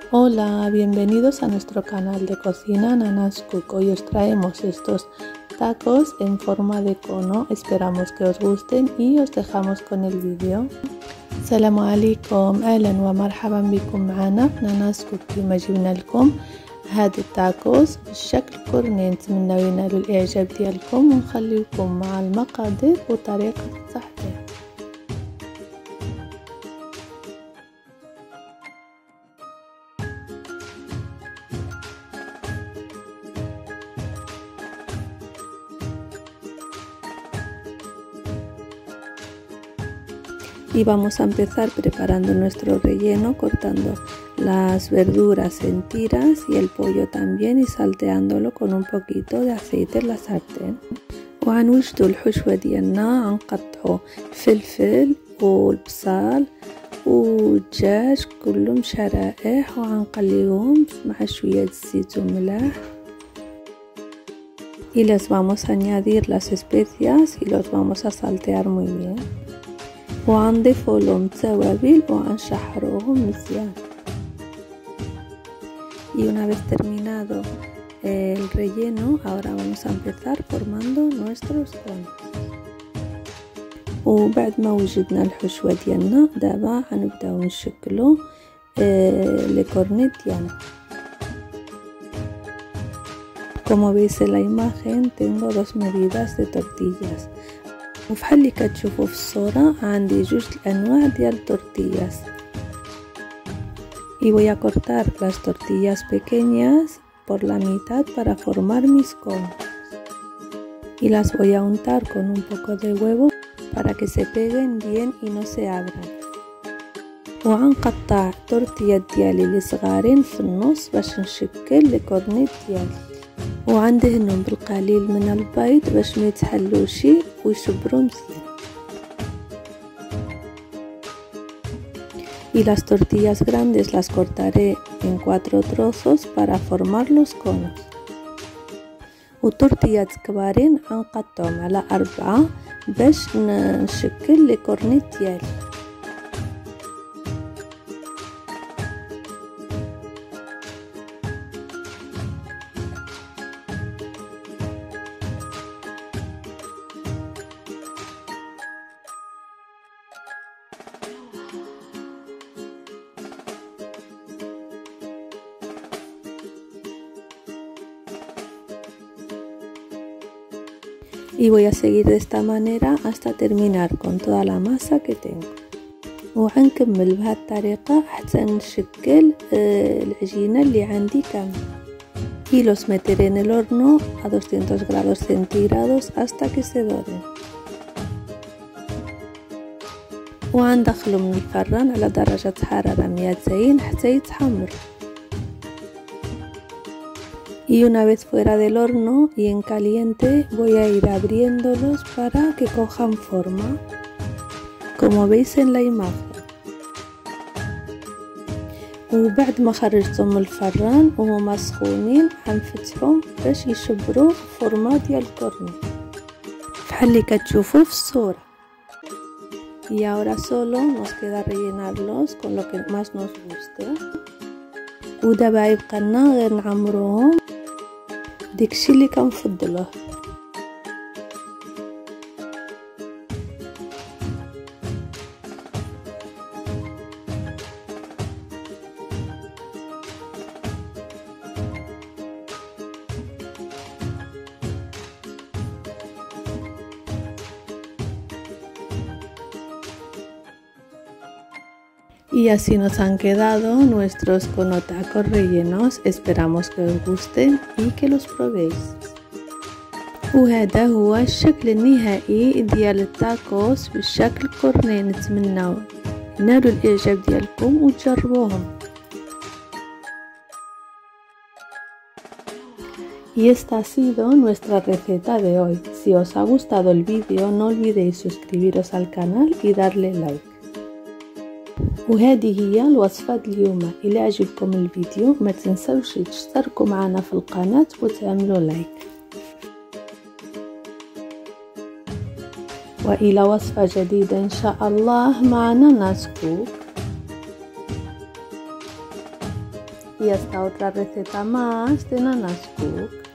Hola, bienvenidos a nuestro canal de cocina Nana's Cook. Hoy os traemos estos tacos en forma de cono. Esperamos que os gusten y os dejamos con el vídeo. السلام عليكم، اهلا ومرحبا بكم معنا في ناناس كوك. كيما جبنا لكم هاد التاكوز بالشكل كورني، نتمنى ينالوا الاعجاب ديالكم ونخليكم مع المقادير وطريقة التحضير. Y vamos a empezar preparando nuestro relleno, cortando las verduras en tiras y el pollo también y salteándolo con un poquito de aceite en la sartén. وغنوجدو الحشوة ديالنا، غنقطعو الفلفل والبصل والدجاج كلهم شرائح وغنقليوهم مع شوية الزيت وملح. Y les vamos a añadir las especias y los vamos a saltear muy bien. وغنضيف لهم توابل وغنشحروهم مزيان. Y una vez terminado el relleno, ahora vamos a empezar formando nuestros conos. وبعد ما وجدنا الحشوة ديالنا دابا غنبداو نشكلو لي كورنيت ديالنا. Como veis en la imagen tengo dos medidas de tortillas. وفحال اللي كتشوفوا في الصورة عندي جوج الانواع ديال التورتياس. Y voy a cortar las tortillas pequeñas por la mitad para formar mis conos. Y las voy a untar con un poco de huevo para que se peguen bien y no se abran. وغنقطع التورتيات ديالي اللي صغارين في النص باش نشكل لي كورنيت ديالي. وغندهنهم بالقليل من البيض باش ما يتحلوش ويشبروا مزيان. Y las tortillas grandes las cortaré en 4 trozos para formar los conos. والتورتيات كبارين غنقطعهم على 4 باش نشكل لي كورنيت ديالي. Y voy a seguir de esta manera hasta terminar con toda la masa que tengo. وغنكمل بهذه الطريقة حتى نشكل العجينة اللي عندي كاملة. Y los meteré en el horno a 200 grados centígrados hasta que se doren. وغندخلهم من الفران على درجة حرارة 200 حتى يتحمر. Y una vez fuera del horno y en caliente voy a ir abriéndolos para que cojan forma, como veis en la imagen. وبعد ما خرجتهم من الفران وهما سخونين غنفتحهم باش يشبروا فورما ديال الكورني بحال اللي كتشوفوا في الصورة. Y ahora solo nos queda rellenarlos con lo que más nos guste. ودابا يبقى لنا غير نعمروهم داكشي اللي كنفضلوه. Y así nos han quedado nuestros conotacos rellenos. Esperamos que os gusten y que los probéis. وهذا هو الشكل النهائي ديال التاكوس بالشكل كورني. نتمنى ينالوا الاعجاب ديالكم وتجربوهم. Y esta ha sido nuestra receta de hoy. Si os ha gustado el vídeo no olvidéis suscribiros al canal y darle like. وهذه هي الوصفة اليوم. إلى عجبكم الفيديو ما تنسوش تشتركوا معنا في القناة وتعملوا لايك. وإلى وصفة جديدة إن شاء الله مع نانا's Cook. y hasta otra receta más de Nanas Cook.